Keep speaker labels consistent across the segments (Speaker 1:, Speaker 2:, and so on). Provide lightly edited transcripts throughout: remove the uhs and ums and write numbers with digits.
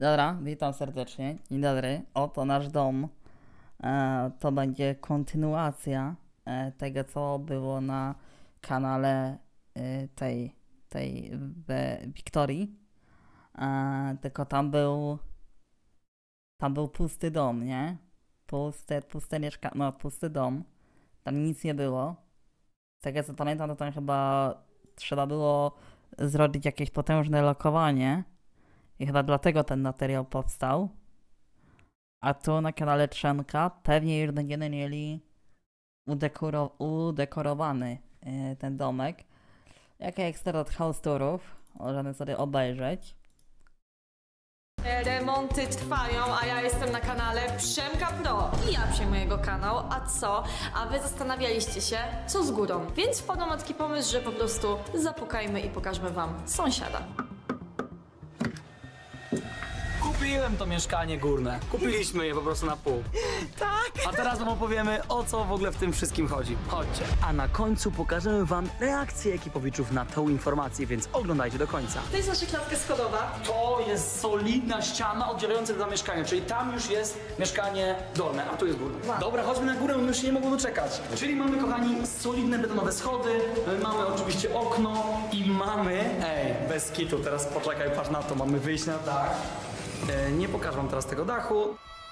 Speaker 1: Dobra, witam serdecznie. Dzień dobry. Oto nasz dom. To będzie kontynuacja tego, co było na kanale tej Wiktorii. Tylko tam był pusty dom, nie? Puste mieszkanie, no pusty dom. Tam nic nie było. Z tego co pamiętam, to tam chyba trzeba było zrobić jakieś potężne lokowanie. I chyba dlatego ten materiał powstał. A tu na kanale Trzemka pewnie już będziemy mieli udekorowany ten domek. Jaki ekstra od house tourów możemy sobie obejrzeć.
Speaker 2: Remonty trwają, a ja jestem na kanale Przemka Pro i ja przejmuję jego kanał, a co? A wy zastanawialiście się, co z górą, więc wpadł na taki pomysł, że po prostu zapukajmy i pokażmy wam sąsiada.
Speaker 3: Kupiłem to mieszkanie górne. Kupiliśmy je po prostu na pół. Tak. A teraz wam opowiemy, o co w ogóle w tym wszystkim chodzi. Chodźcie. A na końcu pokażemy wam reakcję ekipowiczów na tą informację, więc oglądajcie do końca.
Speaker 2: To jest nasza klatka schodowa.
Speaker 3: To jest solidna ściana oddzielająca dwa mieszkania, czyli tam już jest mieszkanie dolne, a tu jest górne.
Speaker 2: Wow.
Speaker 3: Dobra, chodźmy na górę, my się nie mogą doczekać. Czyli mamy, kochani, solidne betonowe schody, mamy oczywiście okno i mamy... bez kitu, teraz poczekaj, patrz na to, mamy wyjść na dach. Nie pokażę wam teraz tego dachu.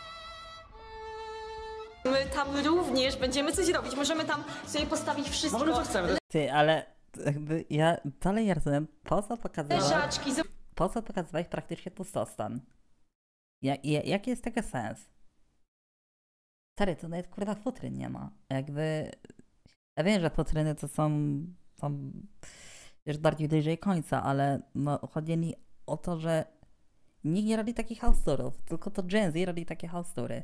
Speaker 2: My tam również będziemy coś robić, możemy tam sobie postawić wszystko.
Speaker 3: Możemy co chcemy.
Speaker 1: Ty, ale jakby ja dalej nie rozumiem, po co pokazywać praktycznie pustostan? Jaki jest tego sens? Stary, to nawet kurwa futryn nie ma. Jakby... Ja wiem, że futryny to są już bardziej bliżej końca, ale no, chodzi mi o to, że nikt nie robi takich house tourów, tylko to Gen Z robi takie house toury.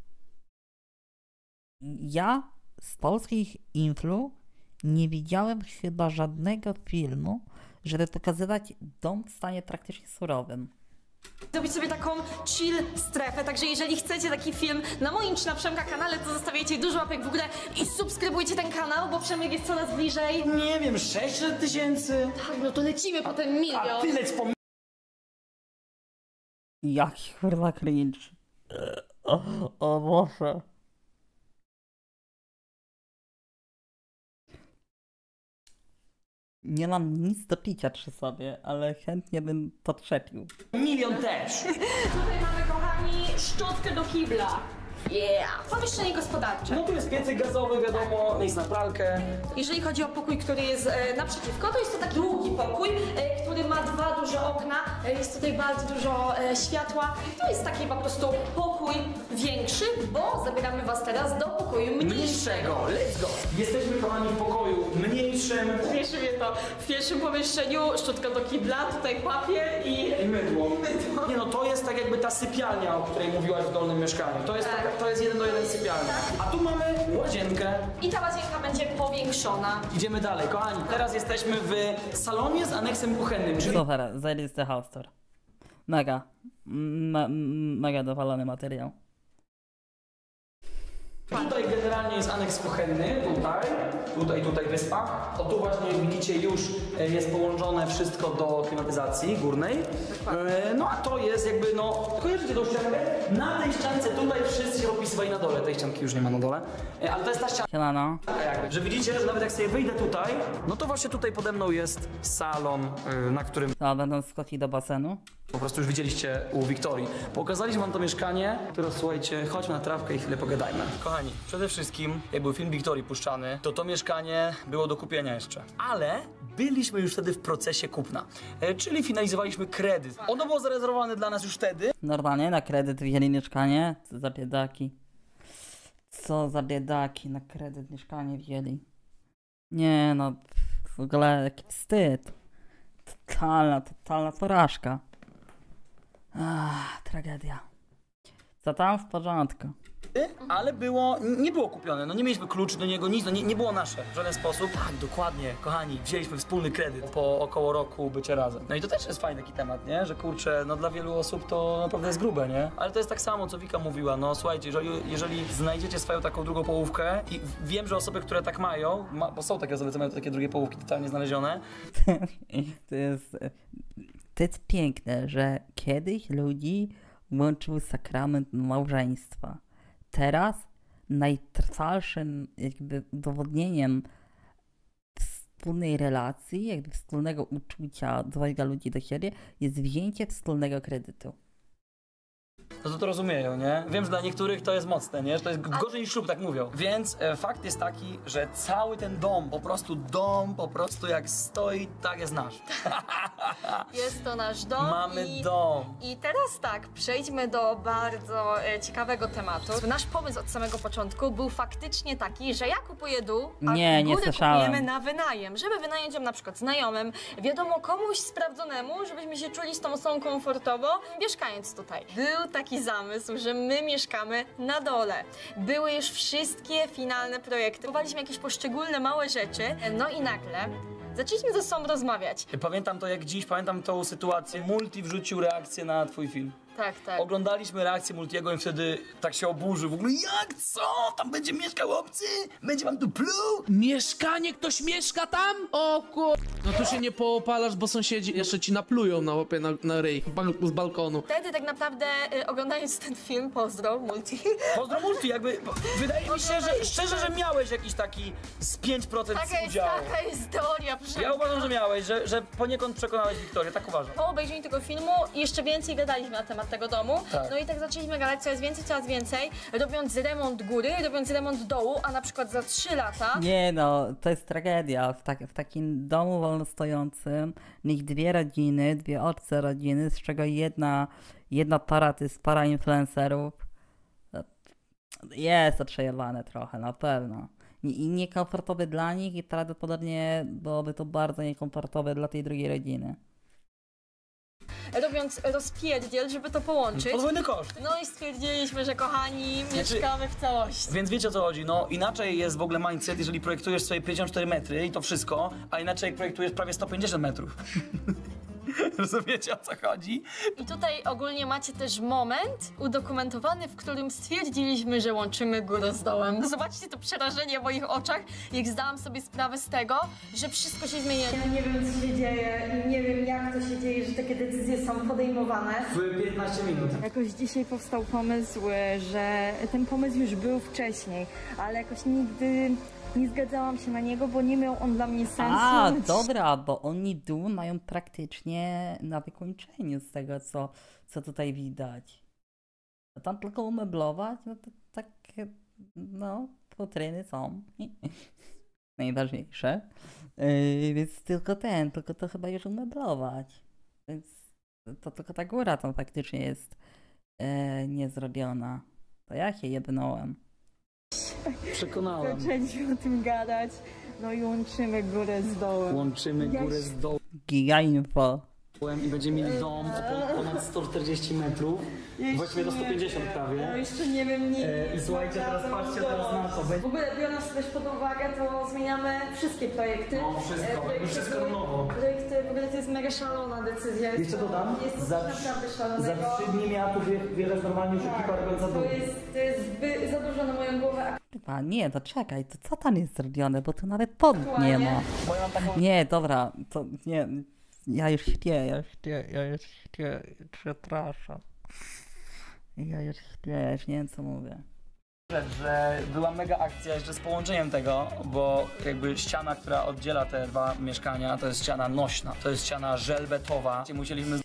Speaker 1: Ja z polskich influ nie widziałem chyba żadnego filmu, żeby pokazywać dom w stanie praktycznie surowym.
Speaker 2: Zrobić sobie taką chill strefę, także jeżeli chcecie taki film na moim czy na Przemka kanale, to zostawiajcie dużo łapek w górę i subskrybujcie ten kanał, bo Przemek jest coraz bliżej.
Speaker 3: Nie wiem, 600 000?
Speaker 2: Tak, no to lecimy po ten milion.
Speaker 3: A ty leć po...
Speaker 1: Jaki kurwa cringe. O Boże. Nie mam nic do picia przy sobie, ale chętnie bym podczepił.
Speaker 3: Milion też.
Speaker 2: Tutaj mamy, kochani, szczotkę do kibla. Yeah! Pomieszczenie gospodarcze.
Speaker 3: No tu jest piecyk gazowy, wiadomo, miejsce na pralkę.
Speaker 2: Jeżeli chodzi o pokój, który jest naprzeciwko, to jest to taki długi pokój, który ma dwa duże okna. Jest tutaj bardzo dużo światła. To jest taki po prostu pokój większy, bo zabieramy was teraz do pokoju mniejszego.
Speaker 3: Let's go! Jesteśmy, kochani, w pokoju mniejszym.
Speaker 2: Śmieszy mnie to. W pierwszym pomieszczeniu szczotka do kibla, tutaj papier i
Speaker 3: Mydło. Nie no, to jest tak jakby ta sypialnia, o której mówiłaś w dolnym mieszkaniu. To jest,
Speaker 2: Tak.
Speaker 3: to jest 1 do 1 sypialnia. A tu mamy łazienkę.
Speaker 2: I ta łazienka będzie powiększona.
Speaker 3: Idziemy dalej, kochani. Teraz jesteśmy w salonie z aneksem kuchennym, czyli
Speaker 1: Super, zajebisty house tour. Mega. Mega dowalony materiał.
Speaker 3: tutaj generalnie jest aneks kuchenny, tutaj wyspa. O tu właśnie, jak widzicie, już jest połączone wszystko do klimatyzacji górnej. No a to jest jakby, no, kojarzycie tą ściankę? Na tej ściance tutaj wszyscy się opisywali na dole, tej ścianki już nie ma na dole. Ale to jest ta ścianka
Speaker 1: Siemano.
Speaker 3: jakby, że widzicie, że nawet jak sobie wyjdę tutaj, no to właśnie tutaj pode mną jest salon, na którym
Speaker 1: To będą skoki do basenu.
Speaker 3: po prostu już widzieliście u Wiktorii. Pokazaliśmy wam to mieszkanie, które słuchajcie, chodźmy na trawkę i chwilę pogadajmy. Kochani, przede wszystkim, jak był film Wiktorii puszczany, to mieszkanie było do kupienia jeszcze. Ale byliśmy już wtedy w procesie kupna, czyli finalizowaliśmy kredyt. Ono było zarezerwowane dla nas już wtedy.
Speaker 1: Normalnie na kredyt wzięli mieszkanie. Co za biedaki. Co za biedaki na kredyt mieszkanie wzięli. Nie no, w ogóle jaki wstyd. Totalna porażka. Tragedia. Co tam? W porządku.
Speaker 3: Ale nie było kupione, no nie mieliśmy kluczy do niego, nic, no nie było nasze w żaden sposób. Tak, dokładnie, kochani, wzięliśmy wspólny kredyt po około roku bycia razem. No i to też jest fajny taki temat, nie? Że kurczę, no dla wielu osób to naprawdę jest grube, nie? Ale to jest tak samo, co Wika mówiła, no słuchajcie, jeżeli znajdziecie swoją taką drugą połówkę i wiem, że osoby, które tak mają, bo są takie osoby, co mają takie drugie połówki totalnie znalezione.
Speaker 1: To jest to jest piękne, że kiedyś ludzi łączył sakrament małżeństwa. Teraz najtrwalszym jakby udowodnieniem wspólnej relacji, jakby wspólnego uczucia dwojga ludzi do siebie jest wzięcie wspólnego kredytu.
Speaker 3: No to rozumieją, nie? Wiem, że dla niektórych to jest mocne, nie? Że to jest gorzej niż ślub, tak mówią. Więc fakt jest taki, że cały ten dom po prostu jak stoi, tak jest nasz.
Speaker 2: Jest to nasz dom.
Speaker 3: Mamy dom.
Speaker 2: I teraz tak, przejdźmy do bardzo ciekawego tematu. Nasz pomysł od samego początku był faktycznie taki, że ja kupuję dół, a
Speaker 1: nie
Speaker 2: góry
Speaker 1: słyszałem.
Speaker 2: kupujemy na wynajem, żeby wynająć ją na przykład znajomym, wiadomo, komuś sprawdzonemu, żebyśmy się czuli z tą osobą komfortowo, mieszkając tutaj. Był taki zamysł, że my mieszkamy na dole. Były już wszystkie finalne projekty. Próbowaliśmy jakieś poszczególne małe rzeczy, no i nagle zaczęliśmy ze sobą rozmawiać.
Speaker 3: Pamiętam to jak dziś, pamiętam tą sytuację. Multi wrzucił reakcję na twój film.
Speaker 2: Tak, tak.
Speaker 3: Oglądaliśmy reakcję Multiego i wtedy tak się oburzył. W ogóle jak? Co? Tam będzie mieszkał obcy? Będzie wam tu pluł?
Speaker 4: Mieszkanie? Ktoś mieszka tam? O kur... No tu się nie poopalasz, bo sąsiedzi jeszcze ci naplują na łapie na ryj z balkonu.
Speaker 2: Wtedy tak naprawdę oglądając ten film, pozdro, Multi.
Speaker 3: Pozdro Multi, jakby wydaje mi się, że szczerze, że miałeś jakiś taki z 5% udziału.
Speaker 2: Taka jest teoria.
Speaker 3: Ja uważam, że miałeś, że poniekąd przekonałeś Wiktorię, tak uważam.
Speaker 2: Po obejrzeniu tego filmu jeszcze więcej gadaliśmy na temat tego domu.
Speaker 3: Tak.
Speaker 2: No i tak zaczęliśmy gadać coraz więcej, robiąc remont góry, robiąc remont dołu, a na przykład za 3 lata...
Speaker 1: Nie no, to jest tragedia. W takim domu wolnostojącym niech 2 rodziny, 2 obce rodziny, z czego jedna para to jest para influencerów. Jest to przejebane trochę, na pewno. I niekomfortowe dla nich i prawdopodobnie byłoby to bardzo niekomfortowe dla tej drugiej rodziny.
Speaker 2: Robiąc rozpierdziel, żeby to połączyć.
Speaker 3: Podwójny koszt.
Speaker 2: No i stwierdziliśmy, że kochani, mieszkamy w całości.
Speaker 3: Więc wiecie o co chodzi, no inaczej jest w ogóle mindset, jeżeli projektujesz sobie 54 metry i to wszystko, a inaczej jak projektujesz prawie 150 metrów. Rozumiecie o co chodzi?
Speaker 2: I tutaj ogólnie macie też moment udokumentowany, w którym stwierdziliśmy, że łączymy górę z dołem. Zobaczcie to przerażenie w moich oczach, jak zdałam sobie sprawę z tego, że wszystko się zmienia.
Speaker 5: Ja nie wiem, co się dzieje i nie wiem, jak to się dzieje, że takie decyzje są podejmowane.
Speaker 3: W 15 minut.
Speaker 5: Jakoś dzisiaj powstał pomysł, że ten pomysł już był wcześniej, ale jakoś nigdy nie zgadzałam się na niego, bo nie miał on dla mnie sensu.
Speaker 1: A, dobra, bo oni dół mają praktycznie na wykończeniu z tego, co tutaj widać. A tam tylko umeblować, no to takie, no, futryny są najważniejsze. Więc tylko to chyba już umeblować. Więc to tylko ta góra tam faktycznie jest niezrobiona. To ja się jebnąłem.
Speaker 3: Przekonałem.
Speaker 5: Zaczęliśmy o tym gadać, no i łączymy górę z dołem.
Speaker 3: Łączymy górę z dołem
Speaker 1: Giga info.
Speaker 3: i będziemy mieli dom o ponad 140 metrów. Właściwie do 150 prawie.
Speaker 5: No jeszcze nie wiem nic.
Speaker 3: I słuchajcie, teraz patrzcie teraz na to.
Speaker 5: W ogóle biorąc też pod uwagę, to zmieniamy wszystkie projekty.
Speaker 3: No wszystko na nowo.
Speaker 5: Projekty, w ogóle to jest mega szalona decyzja.
Speaker 3: Jeszcze dodam,
Speaker 5: Jest to
Speaker 3: za
Speaker 5: naprawdę szalonego.
Speaker 3: 3 dni miała tu wjeżdżać normalnie już ekipa robiąca dół.
Speaker 5: To jest za dużo na moją głowę.
Speaker 1: Chyba nie, to czekaj, to co tam jest zrobione, bo tu nawet pod nie ma.
Speaker 3: Bo ja mam taką...
Speaker 1: Nie, dobra, to nie, ja już śpię, przepraszam. Ja już nie wiem co mówię.
Speaker 3: Że była mega akcja jeszcze z połączeniem tego, bo jakby ściana, która oddziela te 2 mieszkania, to jest ściana nośna, to jest ściana żelbetowa. Musieliśmy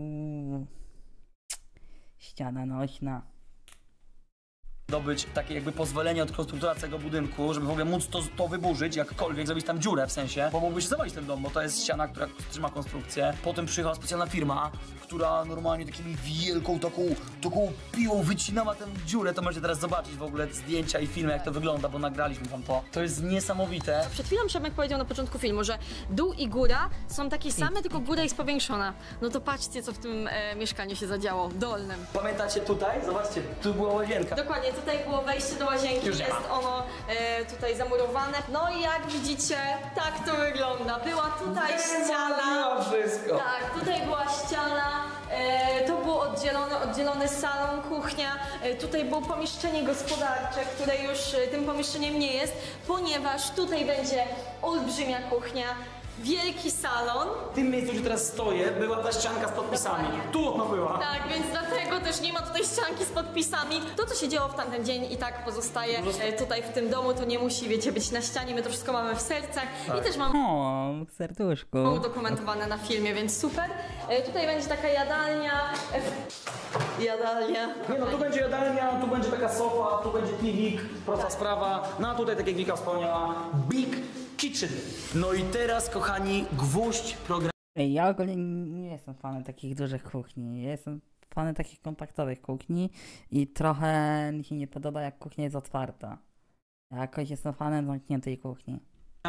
Speaker 1: Ściana nośna.
Speaker 3: zdobyć takie jakby pozwolenie od konstruktora całego budynku, żeby w ogóle móc to wyburzyć, jakkolwiek, zrobić tam dziurę w sensie, bo mógłbyś zawalić ten dom, bo to jest ściana, która trzyma konstrukcję. Potem przyjechała specjalna firma, która normalnie takimi wielką taką piłą wycinała tę dziurę. To możecie teraz zobaczyć w ogóle zdjęcia i filmy, jak to wygląda, bo nagraliśmy tam to. To jest niesamowite.
Speaker 2: Przed chwilą Przemek powiedział na początku filmu, że dół i góra są takie same, tylko góra jest powiększona. No to patrzcie, co w tym mieszkaniu się zadziało, dolnym.
Speaker 3: Pamiętacie tutaj? Zobaczcie, tu była łazienka.
Speaker 2: Dokładnie, tutaj było wejście do łazienki,
Speaker 3: Już nie
Speaker 2: jest
Speaker 3: ma.
Speaker 2: ono tutaj zamurowane. No i jak widzicie, tak to wygląda. Była tutaj ściana.
Speaker 3: Wszystko.
Speaker 2: Tak, tutaj była ściana, to było oddzielony salon, kuchnia, tutaj było pomieszczenie gospodarcze, które już tym pomieszczeniem nie jest, ponieważ tutaj będzie olbrzymia kuchnia, wielki salon.
Speaker 3: W tym miejscu, gdzie teraz stoję, była ta ścianka z podpisami. Tu ona była.
Speaker 2: Tak, więc dlatego też nie ma tutaj ścianki z podpisami. To, co się działo w tamten dzień i tak pozostaje tutaj w tym domu, to nie musi, wiecie, być na ścianie. My to wszystko mamy w sercach i też mamy
Speaker 1: O, serduszku.
Speaker 2: udokumentowane na filmie, więc super. Tutaj będzie taka jadalnia. Jadalnia.
Speaker 3: Nie no, tu będzie jadalnia, tu będzie taka sofa, tu będzie piwik, prosta sprawa. No a tutaj, tak jak Wika wspomniała, Big Kitchen. No i teraz, kochani, gwóźdź programu.
Speaker 1: Ej, ja ogólnie nie jestem fanem takich dużych kuchni. Ja jestem fanem takich kompaktowych kuchni i trochę mi się nie podoba, jak kuchnia jest otwarta. Ja jakoś jestem fanem zamkniętej kuchni.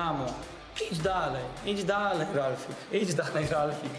Speaker 3: Idź dalej, Ralfik. Idź dalej, Ralfik.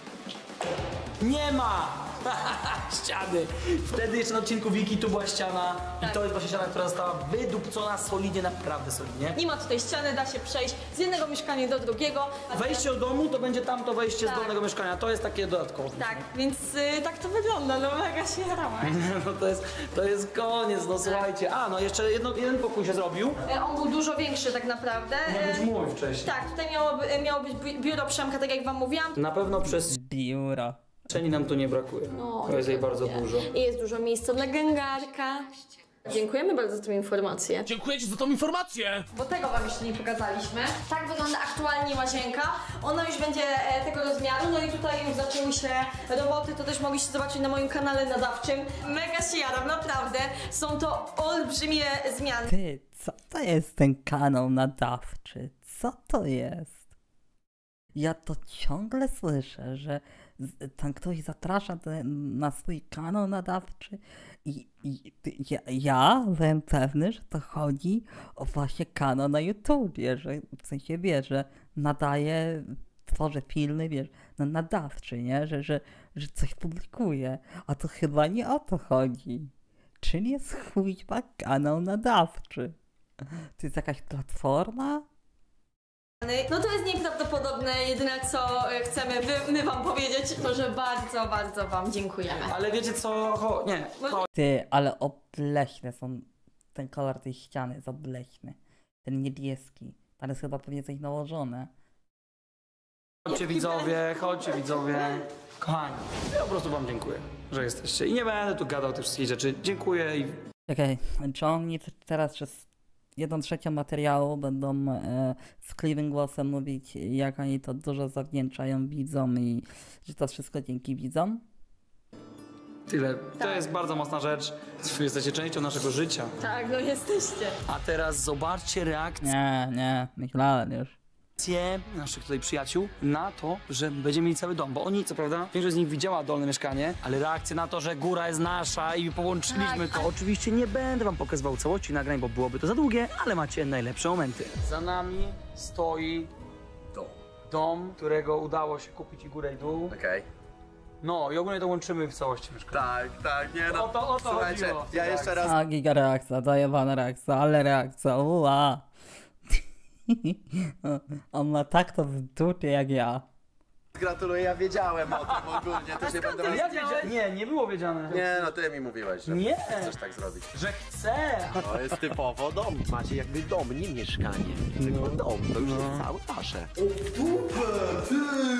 Speaker 3: Nie ma! Ściany. Wtedy jeszcze na odcinku Wiki tu była ściana i to jest właśnie ściana, która została wydupcona solidnie, naprawdę solidnie.
Speaker 2: Nie ma tutaj ściany, da się przejść z jednego mieszkania do drugiego.
Speaker 3: Wejście do domu to będzie tamto wejście
Speaker 2: Tak.
Speaker 3: z dolnego mieszkania, to jest takie dodatkowe.
Speaker 2: Tak, więc tak to wygląda, no mega się jarałem.
Speaker 3: No to jest koniec, no słuchajcie. A, no jeszcze jeden pokój się zrobił.
Speaker 2: On był dużo większy tak naprawdę.
Speaker 3: Miał być mój wcześniej.
Speaker 2: Tak, tutaj miało być biuro Przemka, tak jak wam mówiłam.
Speaker 3: Na pewno przez
Speaker 1: Biuro.
Speaker 3: przestrzeni nam tu nie brakuje.
Speaker 2: No,
Speaker 3: To jest jej bardzo dużo.
Speaker 2: I jest dużo miejsca dla gęgarka. Dziękujemy bardzo za tę informację.
Speaker 4: Dziękuję ci za tą informację!
Speaker 2: Bo tego wam jeszcze nie pokazaliśmy. Tak wygląda aktualnie łazienka. Ona już będzie tego rozmiaru, no i tutaj już zaczęły się roboty, to też mogliście zobaczyć na moim kanale nadawczym. Mega się jaram, naprawdę. Są to olbrzymie zmiany.
Speaker 1: Ty, co to jest ten kanał nadawczy? Co to jest? Ja to ciągle słyszę, że tam ktoś zaprasza na swój kanał nadawczy i ja byłem pewny, że to chodzi o właśnie kanał na YouTubie, że w sensie wiesz, że nadaje, tworzę filmy, wiesz, nadawczy, nie? Że coś publikuje, a to chyba nie o to chodzi. Czym jest chuj kanał nadawczy? To jest jakaś platforma?
Speaker 2: No to jest nieprawdopodobne. Jedyne co chcemy my wam powiedzieć, to że bardzo, bardzo wam dziękujemy.
Speaker 3: Ale wiecie co?
Speaker 1: Ty, ale obleśne są, ten kolor tej ściany jest obleśny. Ten niebieski. Tam jest chyba pewnie coś nałożone.
Speaker 3: Chodźcie widzowie. Kochani, ja po prostu wam dziękuję, że jesteście. I nie będę tu gadał tych wszystkich rzeczy. Dziękuję i...
Speaker 1: Czekaj, czy oni teraz przez 1/3 materiału będą sklewym głosem mówić, jak oni to dużo zawdzięczają widzom i że to wszystko dzięki widzom?
Speaker 3: Tyle. To jest bardzo mocna rzecz. Wy jesteście częścią naszego życia.
Speaker 2: Tak, no jesteście.
Speaker 3: A teraz zobaczcie reakcję
Speaker 1: Nie, myślałem już.
Speaker 3: naszych tutaj przyjaciół na to, że będziemy mieli cały dom. Bo oni, co prawda, większość z nich widziała dolne mieszkanie, ale reakcja na to, że góra jest nasza i połączyliśmy to. Oczywiście nie będę wam pokazywał całości nagrań, bo byłoby to za długie, ale macie najlepsze momenty. Za nami stoi dom, którego udało się kupić i górę i dół.
Speaker 6: Okej.
Speaker 3: No i ogólnie to łączymy w całości mieszkanie.
Speaker 6: Tak, nie no.
Speaker 3: O to
Speaker 6: Słuchajcie,
Speaker 3: chodziło.
Speaker 6: ja jeszcze raz
Speaker 1: A, giga reakcja, dojebana reakcja, ale reakcja, uła. On ma tak to w dupie jak ja.
Speaker 6: gratuluję, ja wiedziałem o tym ogólnie, też nie będę was...
Speaker 3: Nie było wiedziane.
Speaker 6: Nie no, ty mi mówiłeś, że
Speaker 3: Nie.
Speaker 6: chcesz tak zrobić.
Speaker 3: Że chcę.
Speaker 6: To jest typowo dom. Macie jakby dom, nie mieszkanie. Tylko dom, to już jest całe wasze. O dupę, ty!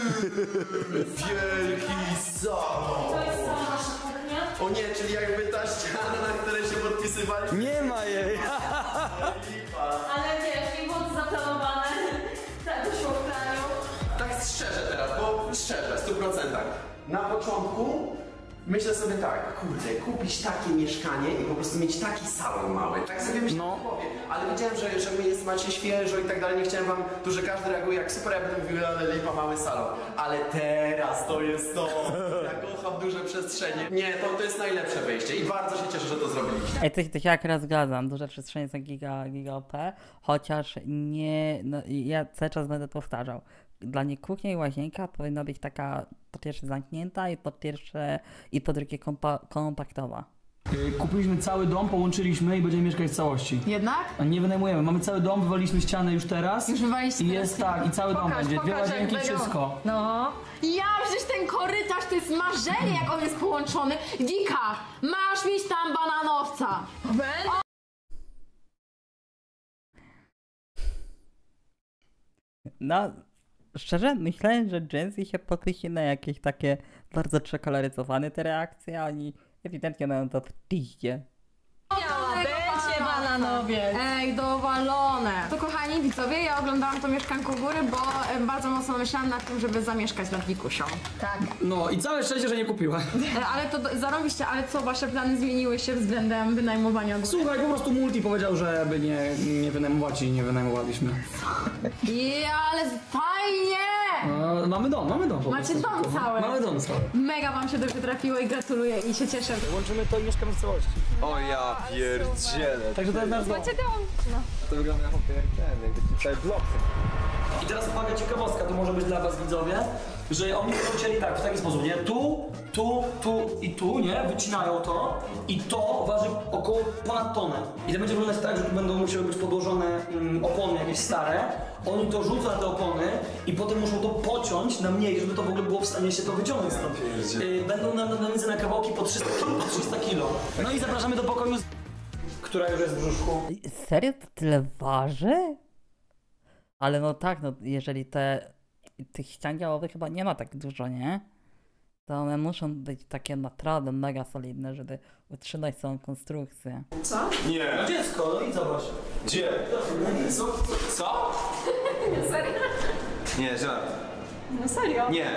Speaker 6: Wielki salon!
Speaker 2: To jest cała nasza kuchnia.
Speaker 6: O nie, czyli jakby ta ściana, na której się podpisywali...
Speaker 3: Nie ma jej.
Speaker 2: Ale wiesz, nie było to zaplanowane. Tak wyszło w kraju.
Speaker 6: Tak szczerze teraz, bo szczerze, w 100%. Na początku myślę sobie tak, kurde, kupić takie mieszkanie i po prostu mieć taki salon mały. Tak sobie myślałem w głowie, ale wiedziałem, że my macie świeżo i tak dalej, nie chciałem wam, tu że każdy reaguje jak super, ja będę mówił, ale lipa, mały salon. Ale teraz to jest to, ja kocham duże przestrzenie. Nie, to jest najlepsze wyjście i bardzo się cieszę, że to zrobiliście.
Speaker 1: Ej, to się akurat zgadzam, duże przestrzenie są giga OP, chociaż nie, no, ja cały czas będę powtarzał. Dla mnie kuchnia i łazienka powinna być taka po pierwsze zamknięta i po drugie kompaktowa.
Speaker 3: Kupiliśmy cały dom, połączyliśmy i będziemy mieszkać w całości.
Speaker 7: Jednak?
Speaker 3: A nie wynajmujemy, mamy cały dom, wywaliliśmy ścianę już teraz.
Speaker 7: Już wywaliście
Speaker 3: I
Speaker 7: teraz
Speaker 3: jest tak, i cały dom będzie, dwie łazienki,
Speaker 7: jak będą.
Speaker 3: wszystko.
Speaker 7: No. Ja, przecież ten korytarz to jest marzenie, jak on jest połączony. Wika, masz mieć tam bananowca.
Speaker 1: No, szczerze myślałem, że Gen Z się pokrysi na jakieś takie bardzo przekoloryzowane te reakcje, a oni ewidentnie mają to w piździe.
Speaker 7: Będzie bananowiec. Ej, dowalone. To kochani widzowie, ja oglądałam to Mieszkanko Góry, bo bardzo mocno myślałam nad tym, żeby zamieszkać nad Wikusią. Tak.
Speaker 3: No i całe szczęście, że nie kupiła.
Speaker 7: Ale to zarobiście, ale co, wasze plany zmieniły się względem wynajmowania góry?
Speaker 3: Słuchaj, po prostu Multi powiedział, żeby nie wynajmować i nie wynajmowaliśmy.
Speaker 7: Ale fajnie!
Speaker 3: No, mamy dom po
Speaker 7: Macie
Speaker 3: prostu.
Speaker 7: dom cały.
Speaker 3: Mamy dom cały.
Speaker 7: Mega wam się dobrze trafiło i gratuluję i się cieszę.
Speaker 3: Łączymy to i mieszkamy w całości.
Speaker 6: O ja pierdzielę.
Speaker 3: Także to jest nasz dom.
Speaker 6: To wygląda jak jakby cały blok.
Speaker 3: I teraz uwaga, ciekawostka, to może być dla was widzowie, że oni chcieli tak, w taki sposób, nie? Tu i tu, nie? Wycinają to i to waży około ponad tonę. I to będzie wyglądać tak, że tu będą musiały być podłożone opony jakieś stare. Oni to rzucą na te opony i potem muszą to pociąć na mniej, żeby to w ogóle było w stanie się to wyciągnąć stąd. Będą nam na kawałki po 300 kilo. No i zapraszamy do pokoju, która już jest w brzuszku.
Speaker 1: Serio to tyle waży? Ale no tak, no jeżeli tych ścian działowych chyba nie ma tak dużo, nie? To one muszą być takie naprawdę mega solidne, żeby utrzymać całą konstrukcję.
Speaker 6: Nie.
Speaker 3: No dziecko, no i zobacz.
Speaker 6: Gdzie? Co?
Speaker 7: Nie, serio?
Speaker 6: Nie, żart.
Speaker 7: No serio?
Speaker 6: Nie.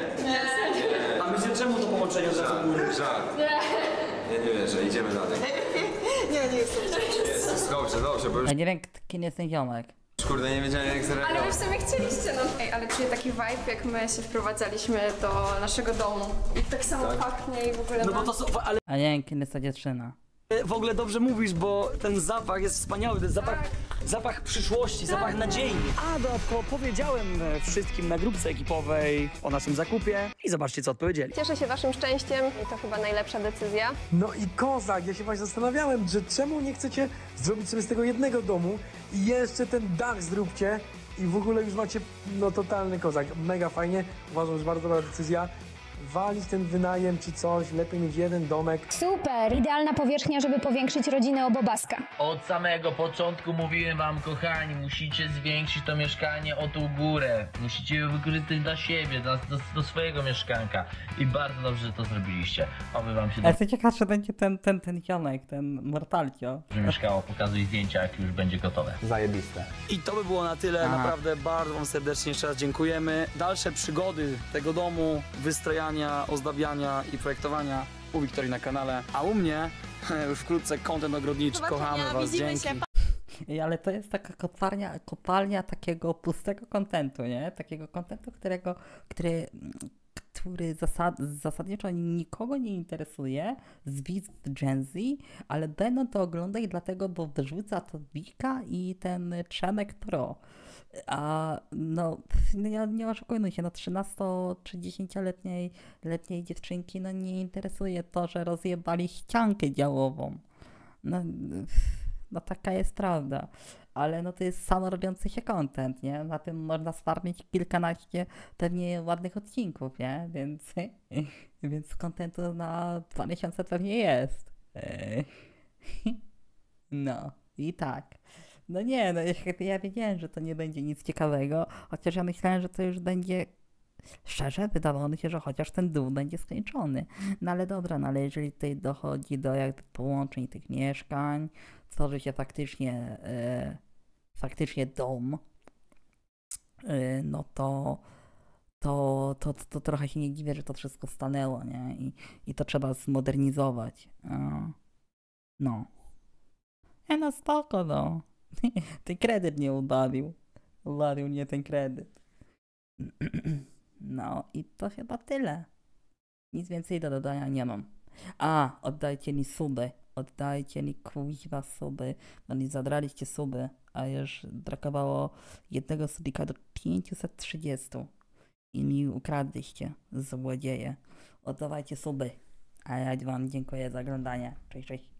Speaker 3: A myślę, czemu to połączenie od razu mówię?
Speaker 6: Żart. Nie wierzę, idziemy dalej.
Speaker 7: Nie jestem.
Speaker 6: Jest, dobrze, bo już
Speaker 1: Ja nie wiem, kim jest ten ziomek.
Speaker 6: kurde nie wiedziałem jak
Speaker 8: Ale wy w
Speaker 6: zareagować.
Speaker 8: sumie chcieliście, no. Ej, ale czuję taki vibe, jak my się wprowadzaliśmy do naszego domu. I tak samo pachnie i w ogóle
Speaker 3: No bo
Speaker 8: ma...
Speaker 3: to są, ale
Speaker 1: A nie wiem, kim jest ta dziewczyna.
Speaker 3: w ogóle dobrze mówisz, bo ten zapach jest wspaniały, to jest zapach przyszłości, zapach nadziei. A dodatkowo powiedziałem wszystkim na grupce ekipowej o naszym zakupie i zobaczcie co odpowiedzieli.
Speaker 8: Cieszę się waszym szczęściem i to chyba najlepsza decyzja.
Speaker 9: No i kozak, ja się właśnie zastanawiałem, że czemu nie chcecie zrobić sobie z tego jednego domu i jeszcze ten dach zróbcie i w ogóle już macie, no totalny kozak, mega fajnie, uważam, że bardzo dobra decyzja. Walić ten wynajem czy coś, lepiej mieć jeden domek.
Speaker 10: Super! Idealna powierzchnia, żeby powiększyć rodzinę Obobaska.
Speaker 11: Od samego początku mówiłem wam, kochani, musicie zwiększyć to mieszkanie o tą górę. Musicie je wykorzystać dla siebie, do swojego mieszkanka. I bardzo dobrze, że to zrobiliście. Oby wam się
Speaker 1: Ja jestem ciekaw, czy będzie ten ziomek, ten Mortalcio.
Speaker 11: dobrze mieszkało. Pokazuj zdjęcia, jak już będzie gotowe.
Speaker 9: Zajebiste.
Speaker 3: I to by było na tyle,
Speaker 1: Aha.
Speaker 3: naprawdę bardzo wam serdecznie jeszcze raz dziękujemy. Dalsze przygody tego domu, wystrojania, ozdabiania i projektowania u Wiktorii na kanale, a u mnie już wkrótce content ogrodniczy. Kochamy was, dzięki.
Speaker 1: Ej, ale to jest taka kopalnia takiego pustego kontentu, nie? Takiego kontentu, który zasadniczo nikogo nie interesuje z widzów Gen Z, ale będą to oglądać dlatego, bo wyrzuca to Wika i ten Przemek Pro. A no, nie oszukujmy się, no 13 czy 10-letniej dziewczynki no nie interesuje to, że rozjebali ściankę działową. No taka jest prawda. Ale no to jest samorobiący się content, nie? Na tym można sfarmić kilkanaście pewnie ładnych odcinków, nie? Więc contentu na 2 miesiące pewnie jest. No i tak. No nie, no ja wiedziałem, że to nie będzie nic ciekawego, chociaż ja myślałem, że to już będzie... Szczerze, wydawało mi się, że chociaż ten dół będzie skończony. No ale dobra, no ale jeżeli tutaj dochodzi do jakby połączeń tych mieszkań, tworzy się faktycznie dom, no to trochę się nie dziwię, że to wszystko stanęło, nie? I to trzeba zmodernizować. No. No spoko, no. Ten kredyt nie udalił. Udalił mnie ten kredyt. No i to chyba tyle. Nic więcej do dodania nie mam. A, oddajcie mi suby. Oddajcie mi kuźwa suby. No nie zadraliście suby, a już brakowało jednego subika do 530. I mi ukradliście, złodzieje. Oddawajcie suby. A ja wam dziękuję za oglądanie. Cześć, cześć.